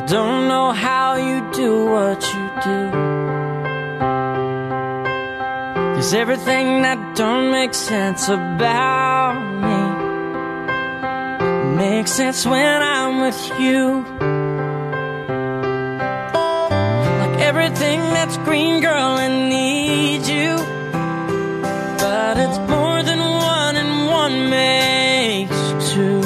don't know how you do what you do. 'Cause everything that don't make sense about me makes sense when I'm with you. Like everything that's green, girl, I need you. But it's more than one, and one makes two.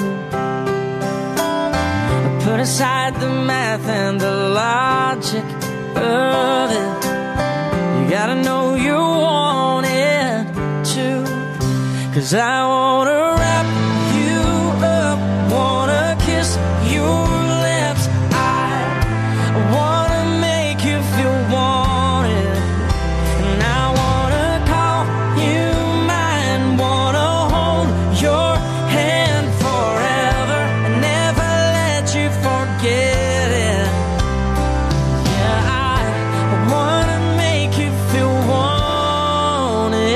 Put aside the math and the logic of it. You gotta know you want it too. 'Cause I wanna wrap you up, wanna kiss your lips. I wanna make you feel wanted, and I wanna call you mine, wanna hold your hand forever and never let you forget it. Yeah, I wanna make you feel wanted.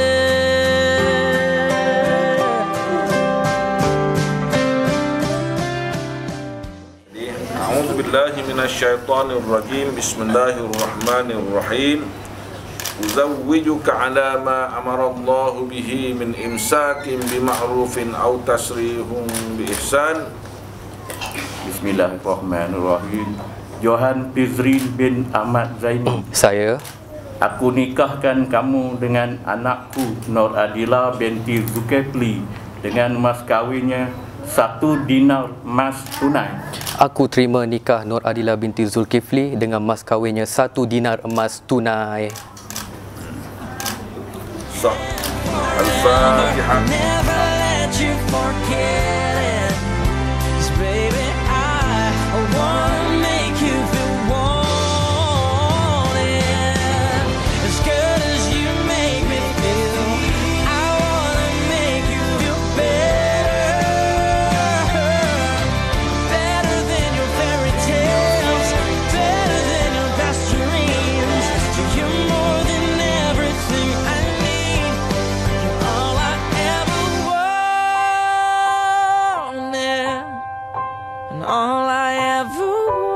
A'udzu billahi minasyaitonir rajim. Bismillahirrahmanirrahim. Uzawwijuka ala ma amarallahu bihi min imsakin bima'rufin aw tasrihun bi ihsan. Bismillahirrahmanirrahim. Johan Pizrin bin Ahmad Zaini. Saya Aku nikahkan kamu dengan anakku Nur Adila binti Zulkifli dengan mas kawinnya 1 dinar emas tunai. Aku terima nikah Nur Adila binti Zulkifli dengan mas kahwinnya 1 dinar emas tunai. Sah. Al-Fatihah. Never let you forget it. 'Cause baby, I wanna make you feel wanted. As good as you make me feel, I wanna make you feel better. Better than your fairy tales, better than your best dreams. You're more than everything I need. You're all I ever wanted, and all I ever